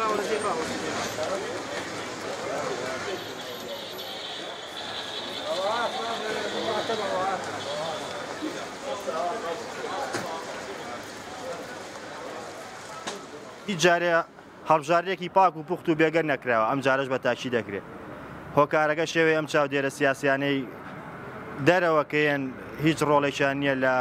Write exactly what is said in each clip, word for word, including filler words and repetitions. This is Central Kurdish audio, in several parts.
هیچ جارێ هەڵبژاردێکی پاک و پوخت و بێگەر نەکراوە ئەم جارەش بە تاکی دەکرێت هۆکارەکە شێوەیە ئەم چاودێرە سیاسیانەی دەرەوەکەیان هیچ ڕۆڵێکیان نییە لە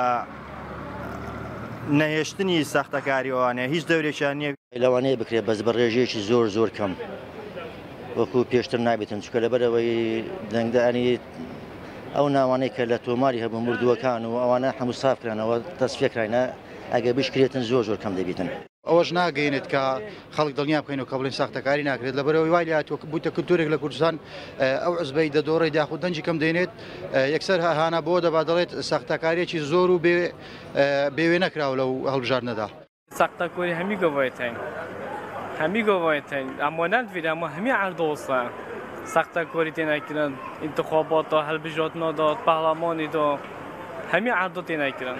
نەهێشتنی سەختەکاریەوانەیە هیچ دەورێکیان نییە لەوانەیە بکرێت بەس بە ڕێژەیەکی زۆر زۆر کەم وەکو پێشتر نابێتن چکە لەبەرەوەی دەنگدانی ئەو ناوانەی کە لە تۆماری هەبوو مردووەکان و ئەوانە هەموو سافکرانەوە تەسفێکراینە ئەگە بشکرێتن زۆر زۆر کەم دەبێتن ئەوەش ناگەینێت کە خەڵک دڵنیا بکەین و کە بڵێن ساختەکاری ناکرێت لەبەرەوەی وای لاتوە بوویتە کلتورێک لە کوردستان ئەو عزبەی دەدۆڕی داخود دەنجی کەم دێنێت یەکسەر هانا بۆ دەبا دەڵێت ساختەکارێکی زۆر و بێوێ نەکراوە لەو هەڵبژاردنەدا ساختەکۆری هەمی گەڤایەتین هەمی گەڤایەتین ئەمە نەدوێت ئەمە هەمی عەردۆسە ساختەکۆری تێناکردن ئینتخاباتە هەڵبژاردنەدا پەرلەمانیدا هەمی عەردۆ تێناکردن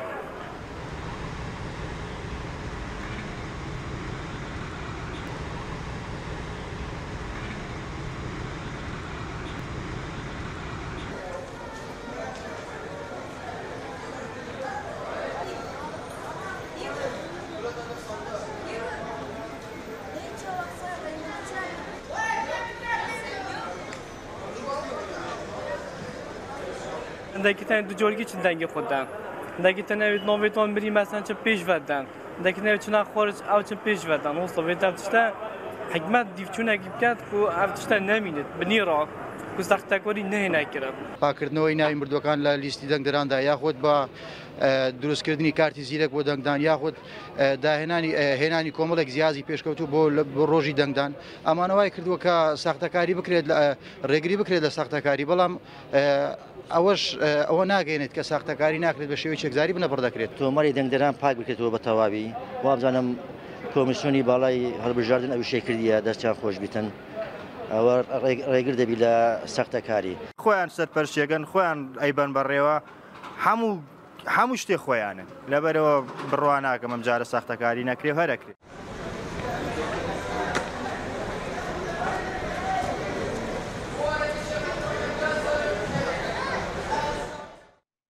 دەکی تەنێت دوو جۆرگی چ دەنگی خۆدان دەکی تەنەوێت نۆڤێتۆن بری مەسەن چ پێش ڤەدان دەکی نەوێت چنا خۆرج ئەو چ پێش ڤەدان وەستە وێت ئەو تشتە حکمەت دیڤچوونێکی بکات و ئەو تشتە نەمینێت بنیڕۆ و ساختەکۆری نەهێناکرا پاکردنەوەی ناوی مردوەکان لە لیستی دەنگدەراندا یاخود بە دروستکردنی کارتی زیرەک بۆ دەنگدان یاخود داهێنانی هێنانی کۆمەڵێک زیازی پێشکەوتو بۆ ڕۆژی دەنگدان ئەمانەوەی کردووە کە ساختەکاری بکرێت ڕێگری بکرێت لە ساختەکاری بەڵام ئەوەش ئەوە ناگەێنێت کە ساختەکاری ناکرێت بە شێوەی چەکزاری بنەبڕ دەکرێت تۆمەری دەنگدەران پاک بکرێتەوە بە تەواوی وابزانم کۆمیسیۆنی باڵای هەڵبژاردن ئەو شەی کردیە دەستیان خۆش بیتن ئەوە ڕێگر دەبی لە ساختەکاری خۆیان سەرپەرشتێکن خۆیان ئەیبەن بەڕێوە هەموو هەموو شتێک خۆیانە لەبەرەوە بڕوا ناکەم ئەم جارە ساختەکاری نەکرێ هەرەکرێت